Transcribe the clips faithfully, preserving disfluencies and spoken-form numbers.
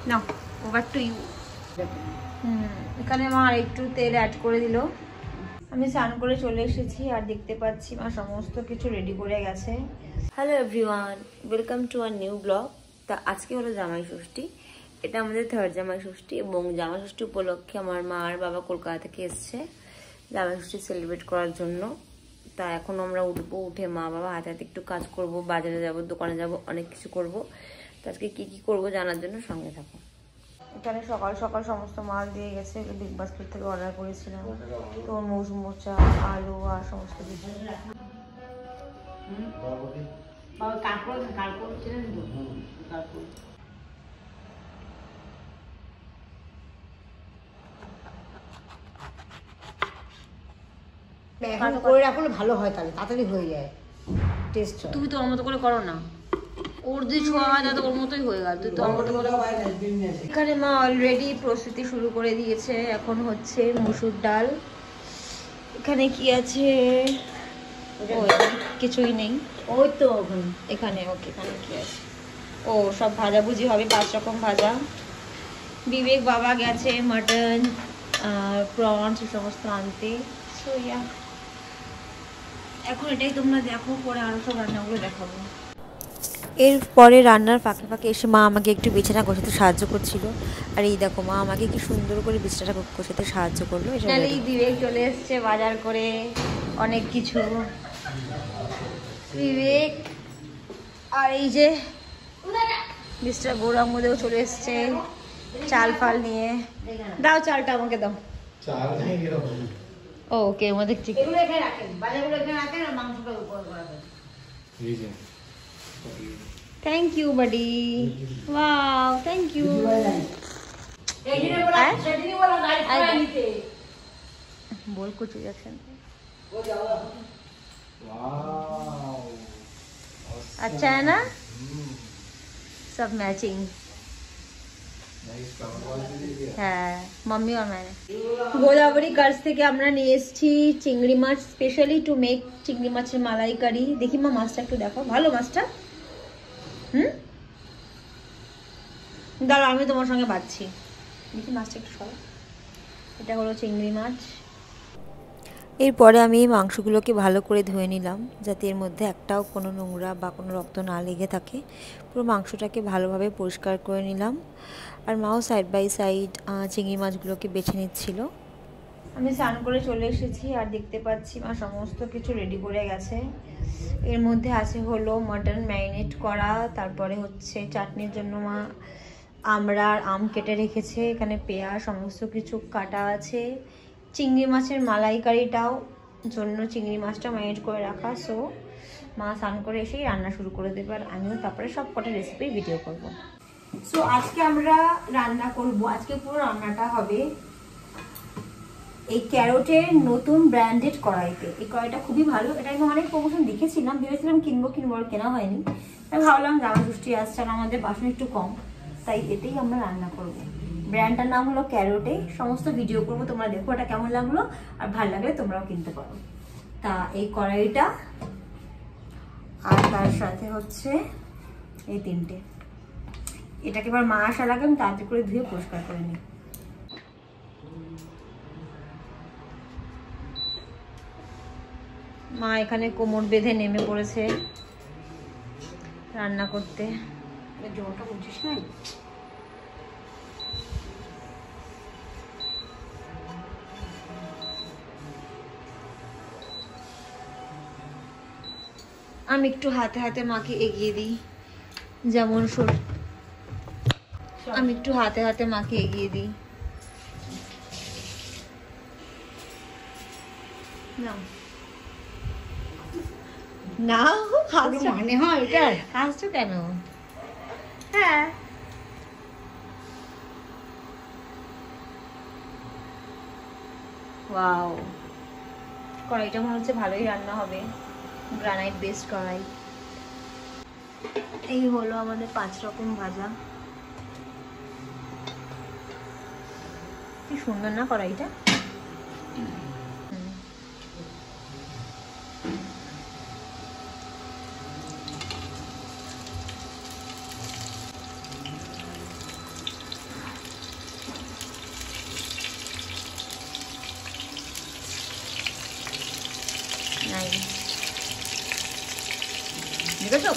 না over to you. হুম এখানে মা আর একটু তেল অ্যাড করে দিল। আমি স্নান করে চলে এসেছি আর দেখতে পাচ্ছি মা সমস্ত কিছু রেডি করে গেছে। Hello everyone, welcome to our new blog. তা আজকে হলো জামাই ষষ্ঠী, এটা আমাদের থার্ড জামাই ষষ্ঠী এবং জামাই ষষ্ঠী উপলক্ষে আমার মা আর বাবা কলকাতা থেকে এসছে জামাই ষষ্ঠী সেলিব্রেট করার জন্য। তা এখন আমরা উঠবো, উঠে মা বাবা হাতে হাতে একটু কাজ করব, বাজারে যাব, দোকানে যাব, অনেক কিছু করব। তো আজকে কী কী করবো জানার জন্য সঙ্গে থাকো। এখানে সকাল সকাল সমস্ত মাল দিয়ে গেছে, বিগ বাস্কেট থেকে অর্ডার করেছিলাম, তরমুজ, মোচা, আলু আর সমস্ত কিছু। করে রাখলে ভালো হয়, তাহলে তাড়াতাড়ি হয়ে যায় টেস্ট। তুমি তো ওর মতো করে করো না, ওর যে ছোঁয়া হয় না তো ওর মতোই হয়ে গেল, তুই তো ওর মতো করে। এখানে মা অলরেডি প্রস্তুতি শুরু করে দিয়েছে, এখন হচ্ছে মুসুর ডাল। এখানে কি আছে? কিছুই নেই, ওই তো এখানে ওকে এখানে কি আছে? ও সব ভাজাভুজি হবে, পাঁচ রকম ভাজা। বিবেক বাবা গেছে মাটন প্রনস সমস্ত আনতে। সো ইয়া এখন এটাই তোমরা দেখো, পরে আরো সব রান্নাগুলো দেখাবো। এরপরে রান্নার ফাঁকে ফাঁকে এসে মা আমাকে একটু বিছানা গোছাতে সাহায্য করছিল। আর এই দেখো মা আমাকে কি সুন্দর করে বিছানাটা গোছাতে সাহায্য করলো। এই বিবেক চলে এসছে বাজার করে অনেক কিছু। বিবেক আর এই যে মিস্টার গৌরাঙ্গদেও চলে এসছে চাল ফাল নিয়ে। দাও চালটা আমাকে দাও। ও ওকে আমাদের ঠিক thank you buddy. Wow thank you. बोल कुछ रिएक्शन। अच्छा है ना, सब मैचिंग হ্যাঁ মাম্মি আর মানে। গোদাবরী কার্স থেকে আমরা নিয়ে এসেছি চিংড়ি মাছ, স্পেশালি টু মেক চিংড়ি মাছের মালাইকারি। দেখি মা মাছটা একটু দেখো, ভালো মাছটা? হুম দাঁড়াও আমি তোমার সঙ্গে বাঁচছি, দেখি মাছটা একটু সরো। এটা হলো চিংড়ি মাছ। এরপরে আমি এই মাংসগুলোকে ভালো করে ধুয়ে নিলাম, যাতে এর মধ্যে একটাও কোনো নোংরা বা কোনো রক্ত না লেগে থাকে। পুরো মাংসটাকে ভালোভাবে পরিষ্কার করে নিলাম। আর মাও সাইড বাই সাইড চিংড়ি মাছগুলোকে বেছে নিচ্ছিল। আমি স্নান করে চলে এসেছি আর দেখতে পাচ্ছি মা সমস্ত কিছু রেডি করে গেছে। এর মধ্যে আছে হলো মাটন ম্যারিনেট করা, তারপরে হচ্ছে চাটনির জন্য মা আমরা আম কেটে রেখেছে, এখানে পেঁয়াজ সমস্ত কিছু কাটা আছে। চিংড়ি মাছের মালাইকারিটাও জন্য চিংড়ি মাছটা ম্যারিনেট করে রাখা। সো মা স্নান করে এসেই রান্না শুরু করে দেবে, আর আমিও তারপরে সব কটা রেসিপির ভিডিও করব। সো আজকে আমরা রান্না করব, আজকে পুরো রান্নাটা হবে এই ক্যারোটের নতুন ব্র্যান্ডেড কড়াইতে। এই কড়াইটা খুবই ভালো, এটা আমি অনেক প্রমোশন দেখেছিলাম, ভেবেছিলাম কিনবো কিনবো আর কেনা হয়নি। তাই ভাবলাম জামা ষষ্ঠী আসছে আর আমাদের বাসন একটু কম, তাই এতেই আমরা রান্না করব। ব্র্যান্ডটার নাম হলো ক্যারোটে। সমস্ত ভিডিও করবো, তোমরা দেখো এটা কেমন লাগলো, আর ভালো লাগলে তোমরাও কিনতে পারো। তা এই কড়াইটা আর তার সাথে হচ্ছে এই তিনটে, এটাকে এবার মা আসার আগে আমি তাড়াতাড়ি করে ধুয়ে পরিষ্কার করে নিই। মা এখানে কোমর বেঁধে নেমে পড়েছে রান্না করতে। জলটা বুঝিস না, আমি একটু হাতে হাতে মাকে এগিয়ে দিই, যেমন আমি একটু হাতে হাতে মাকে এগিয়ে দিই। না না মানে হয় এটা, হাসছো কেন? হ্যাঁ ওয়াও, কড়াইটা মনে হচ্ছে ভালোই রান্না হবে, গ্রানাইট বেসড কড়াই। এই হলো আমাদের পাঁচ রকম ভাজা। কি সুন্দর না কড়াইটা।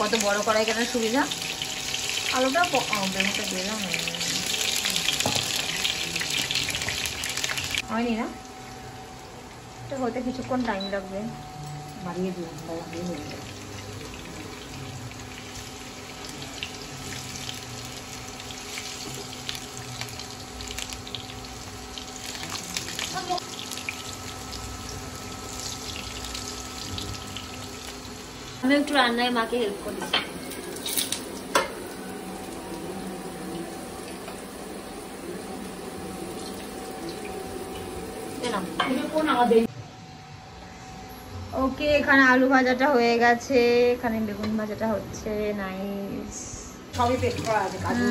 কত বড় কড়াই কেনার সুবিধা। আলুটা বেগুনটা দিলাম হয়নি না, এটা হতে কিছুক্ষণ টাইম লাগবে। বাড়িয়ে দিলাম বাড়িয়ে হয়ে যাবে। আমি একটু রান্নায় মাকে হেল্প করি। ওকে, এখানে আলু ভাজাটা হয়ে গেছে, এখানে বেগুন ভাজাটা হচ্ছে। নাইস, সবই পেস্ট করা আছে কাজু।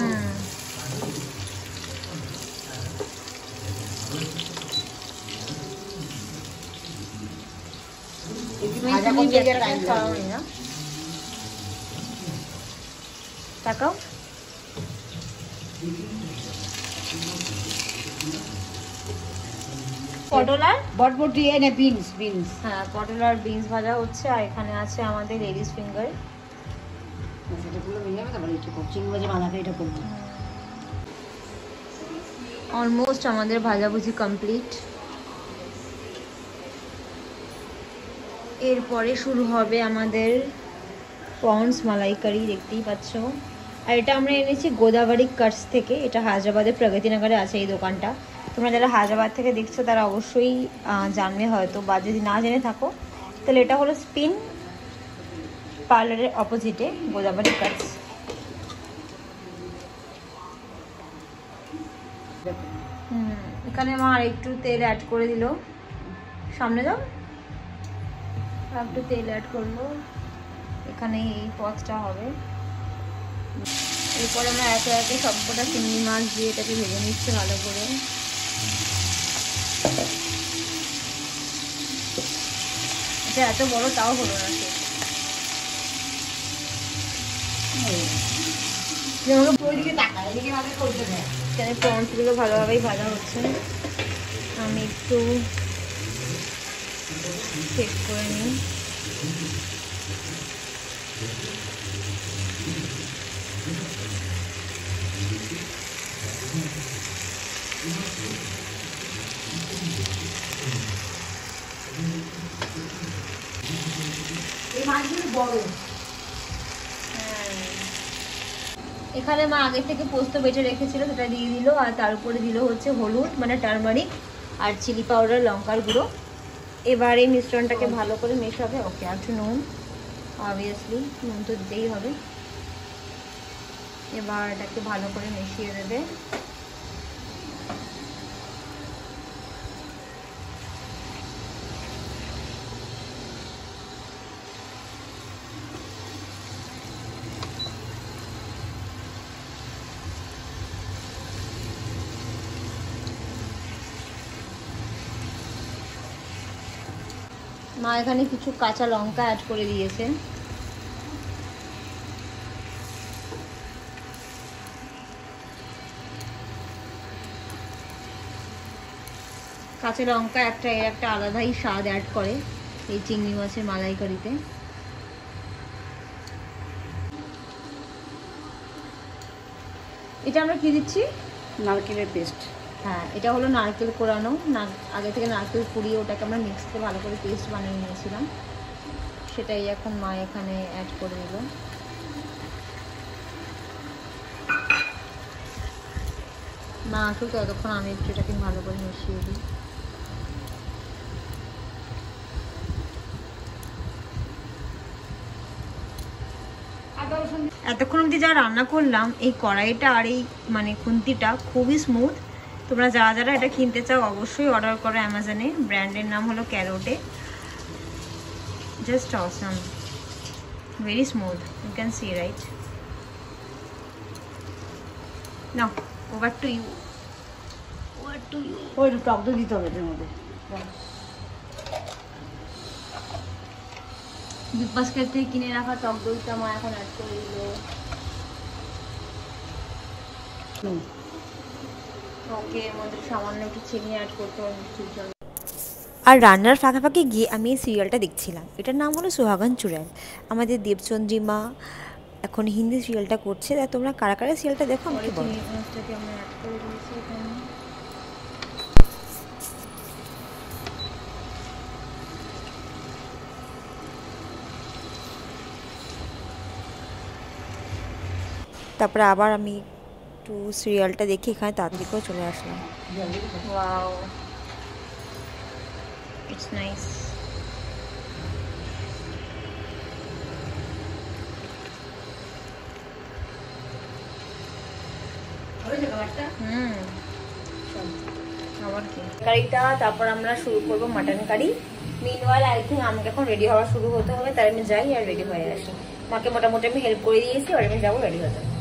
ভাজা করতে গিয়ে টাইম লাগবে না, তাকাও। পটল আর বটবটি এনে বিনস বিনস হ্যাঁ পটল আর বিনস ভাজা হচ্ছে। আর এখানে আছে আমাদের লেডিস ফিঙ্গার। সেটাগুলো মিলে যাবে, তারপরে একটু চিংড়ি মাছের মালাকে এটা করবো। অলমোস্ট আমাদের ভাজাভুজি কমপ্লিট। এরপরে শুরু হবে আমাদের প্রনস মালাইকারি, দেখতেই পাচ্ছ। আর এটা আমরা এনেছি গোদাবরী কাটস থেকে। এটা হায়দ্রাবাদের প্রগতিনগরে আছে এই দোকানটা। তোমরা যারা হায়দ্রাবাদ থেকে দেখছো তারা অবশ্যই জানবে হয়তো, বা যদি না জেনে থাকো তাহলে এটা হলো স্পিন পার্লারের অপোজিটে গোদাবরী কাটস। হুম, এখানে মা আর একটু তেল অ্যাড করে দিল। সামনে যাও, একটু তেল অ্যাড করলো। এখানে এই পথটা হবে। এরপর আমরা একে একে সবকটা চিংড়ি মাছ দিয়ে এটাকে ভেজে নিচ্ছি ভালো করে। এটা এত বড় তাও হলো না সে। এখানে প্রনসগুলো ভালোভাবেই ভাজা হচ্ছে। আমি একটু চেক করে নিই। এই মাছগুলো বড়। এখানে মা আগে থেকে পোস্ত বেটে রেখেছিল, সেটা দিয়ে দিল। আর তার উপরে দিল হচ্ছে হলুদ মানে টারমারিক আর চিলি পাউডার, লঙ্কার গুঁড়ো। এবার এই মিশ্রণটাকে ভালো করে মেশাবে। ওকে, আর একটু নুন, অবভিয়াসলি নুন তো দিতেই হবে। এবার এটাকে ভালো করে মিশিয়ে দেবে। মা এখানে কিছু কাঁচা লঙ্কা অ্যাড করে দিয়েছে। কাঁচা লঙ্কা একটা এর একটা আলাদাই স্বাদ অ্যাড করে এই চিংড়ি মাছের মালাইকারিতে। এটা আমরা কি দিচ্ছি? নারকেলের পেস্ট। হ্যাঁ, এটা হলো নারকেল কোরানো। না, আগে থেকে নারকেল কুড়িয়ে ওটাকে আমরা মিক্সিতে ভালো করে পেস্ট বানিয়ে নিয়েছিলাম। সেটাই এখন মা এখানে অ্যাড করে দিল। মা আসুক ততক্ষণ আমি একটু এটাকে ভালো করে মিশিয়ে দিই। এতক্ষণ অবধি যা রান্না করলাম, এই কড়াইটা আর এই মানে খুন্তিটা খুবই স্মুথ। তোমরা যারা যারা এটা কিনতে চাও অবশ্যই অর্ডার করো অ্যামাজনে। ব্র্যান্ডের নাম হলো Carote. Just awesome, very smooth, you can see right. Now over to you, over to you. ওই টক দই দিতে হবে এর মধ্যে। বিগ বাস্কেট থেকে কিনে রাখা টক দইটা মা এখন অ্যাড করে দিল। ওকে, এর মধ্যে সামান্য একটু চিনি অ্যাড করতে হবে মিষ্টির জন্য। আর রান্নার ফাঁকে ফাঁকে গিয়ে আমি এই সিরিয়ালটা দেখছিলাম। এটার নাম হলো সুহাগন চুড়াল। আমাদের দেবচন্দ্রিমা এখন হিন্দি সিরিয়ালটা করছে। তা তোমরা কারা কারা সিরিয়ালটা দেখো আমাকে বলো। তারপরে আবার আমি একটু সিরিয়ালটা দেখি এখানে তাড়াতাড়ি করে চলে আসলাম। Wow, it's nice. হুম, আবার কি কারিটা। তারপর আমরা শুরু করবো mutton curry. Meanwhile I think আমাকে এখন রেডি হওয়া শুরু হতে হবে, তাই আমি যাই আর রেডি হয়ে আসি। মাকে মোটামুটি আমি হেল্প করে দিয়েছি, আর আমি যাবো রেডি হতে।